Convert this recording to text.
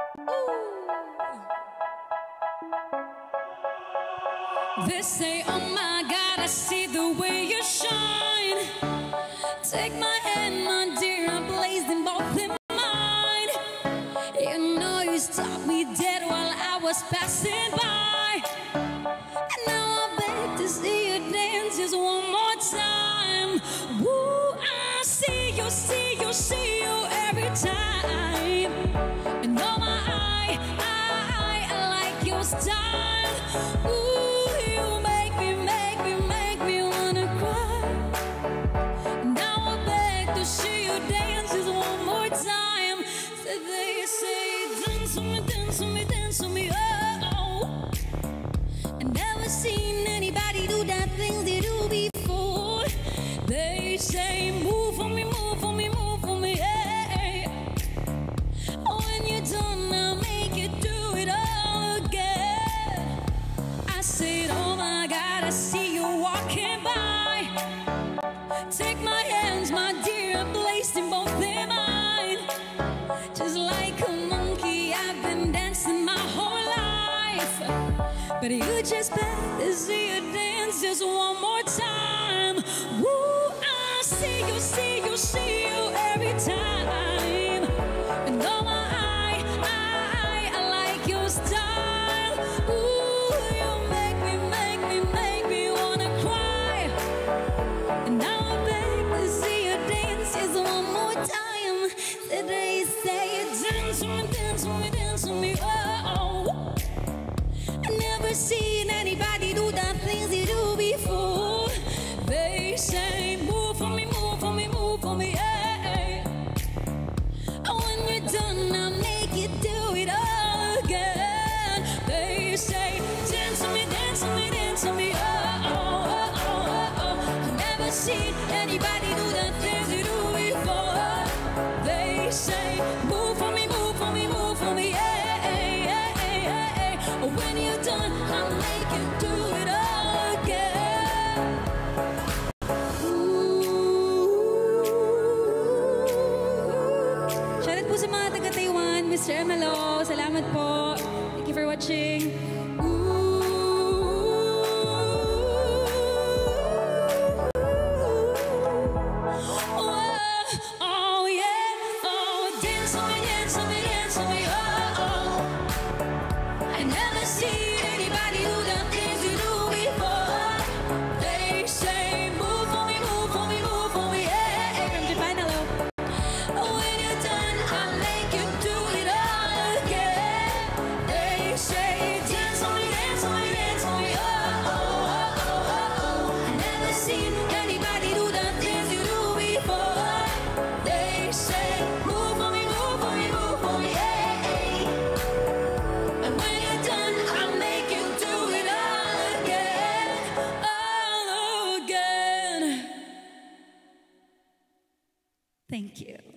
They say, oh my God, I see the way you shine. Take my hand, my dear, I'm blazing both in mine. You know you stopped me dead while I was passing by. And now I beg to see you dance just one more time. Woo, I see you, see you, see you every time. And oh my, I like your style. Ooh, you make me wanna cry. Now I beg to see you dance just one more time. So they say, dance with me, dance with me, dance with me, oh. I never seen anybody do that things they do before. They say, move for me, move for me, move for me, yeah. When you're done, I'll make you do it all again. I said, oh my God, I see you walking by. Take my hands, my dear, I'm placed in both their mine. Just like a monkey, I've been dancing my whole life. But you just better to see you dance just one more time. Woo, I see you, see you, see you every time. And oh my, I like your style. Ooh, you make me wanna cry. And now I beg to see you dance just one more time. They say, dance with me, dance with me, dance with me, oh. I never seen anybody do the things you do before. They say, move for me, move for me, move for me, yeah. When you're done, I'll make you do it all again. They say, dance with me, dance with me, dance with me, oh. I've never seen anybody do the things you do before. They say, move for me, move for me, move for me, yeah. When you're done, I'll make you do it all again. Shoutout po sa mga taga-Taiwan, Mr. Emelo, salamat po. Thank you for watching. Oh yeah, oh, dance with me, dance with me, dance with me, oh. I never seen anybody do the things you do before. They say, move for me, move for me, move for me, yeah. From Japan, hello. When you're done, I'll make you do it all again. They say, dance with me, dance with me, dance with me, oh. I never seen anybody do the things you do before. They say, move for me, move for me, move for me, yeah. And when you're done, I'll make you do it all again, all again. Thank you.